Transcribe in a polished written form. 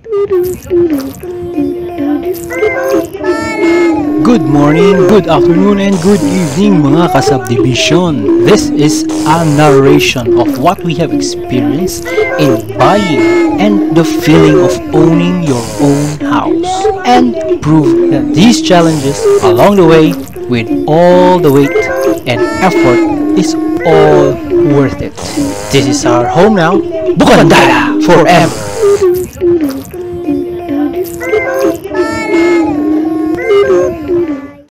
Good morning, good afternoon, and good evening mga ka-subdivision. This is a narration of what we have experienced in buying and the feeling of owning your own house. And prove that these challenges along the way with all the weight and effort is all worth it. This is our home now, Bukandara forever!